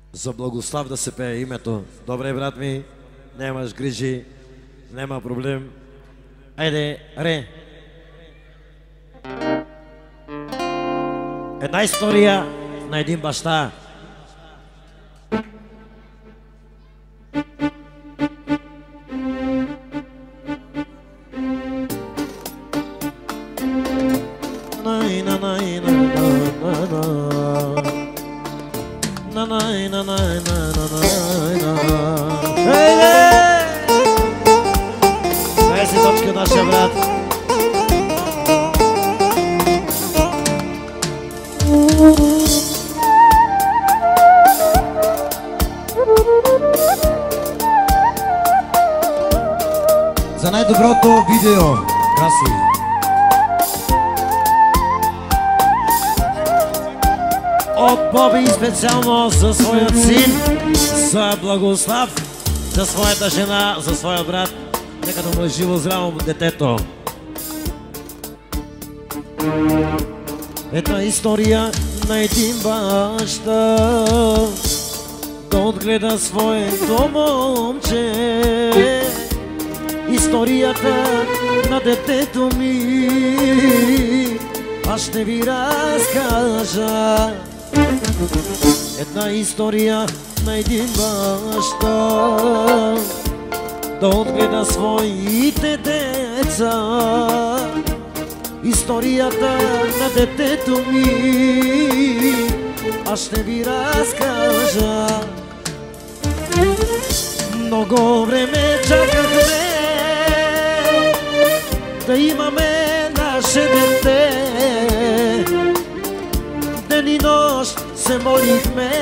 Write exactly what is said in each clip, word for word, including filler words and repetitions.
За Благослав да се пее името. Добре, брат ми, нямаш грижи, няма проблем. Айде, ре. Една история на един баща. Дай си точка, нашия брат. За най-доброто видео. Краси. От Боби специално за своят син, за Благослав, за своята жена, за своя брат. Нека да му е живо здраво детето. Една история на един баща да отгледа своето момче. Историята на детето ми аз ще ви разкажа. Една история на един баща да отгледа своите деца. Историята на детето ми аз ще ви разкажа. Много време чакахме да имаме наше дете. Ден и нощ се молихме.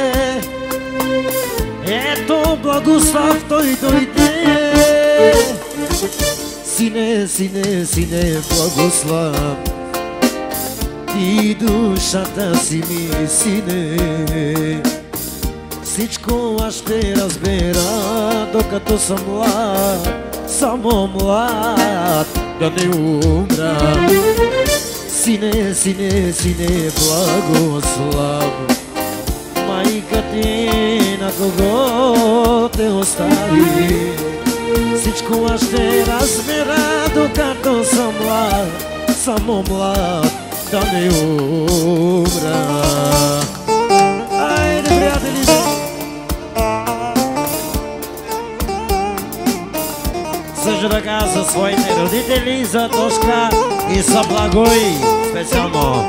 Ето Благослав, той дойде. Сине, сине, сине, Благослав, ти душата си ми, сине. Всичко аз ще разбера, докато съм млад, само млад, да не умра. Сине, сине, сине, Благослав, майка ти на кого те остави. Всичко аз ще разбера, докато съм млад, само млад, да не умра. Айде, приятели! Също така за своите родители, за Тошка и за Благой специално.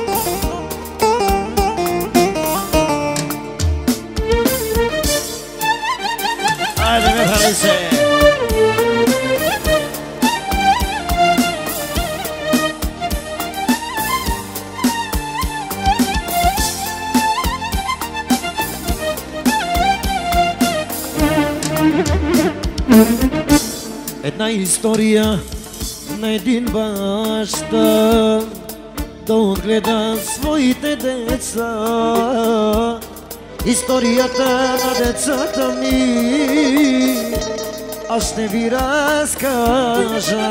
Айде, вехали се! Една история на един баща да отгледа своите деца. Историята на децата ми аз ще ви разкажа.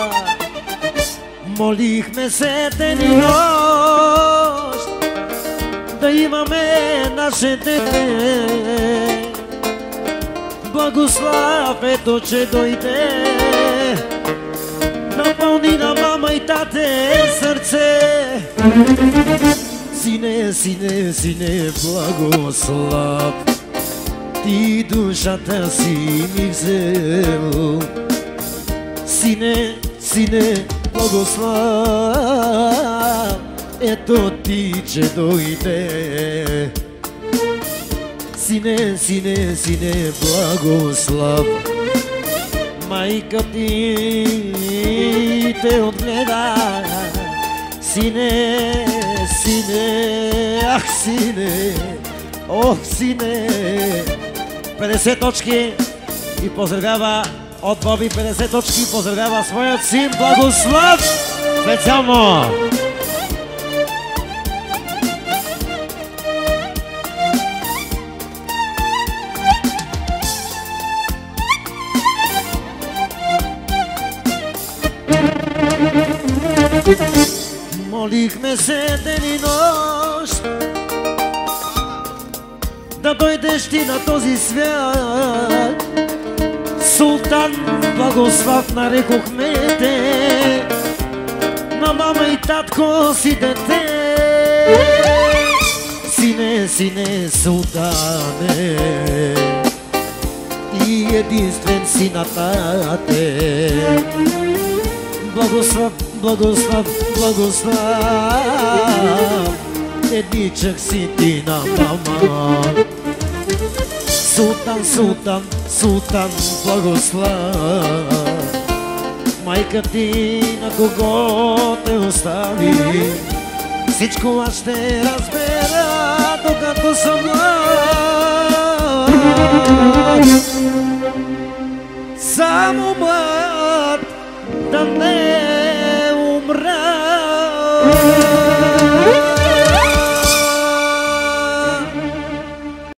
Молихме се ден и нощ да имаме наше дете. Благослав, ето че дойде, напълни на мама и тате сърце. Сине, сине, сине, Благослав, ти душата си ми взел. Сине, сине, Благослав, ето ти че дойде. Сине, сине, сине, Благослав, майка ти те отгледа. Сине, сине, ах сине, ох сине. петдесет точки и поздравява от Боби, петдесет точки и поздравява своят син Благослав специално. Молихме се ден и нощ да да дойдеш ти на този свят. Султан Благослав нарекохме те, на мама и татко си дете. Сине, сине, султане, и единствен си на тате. Благослав, благослав, благослав, едничък си ти на мама. Султан, султан, султан, благослав, майка ти на кого те остави. Всичко аз ще разбера, докато съм млад. Само млад да не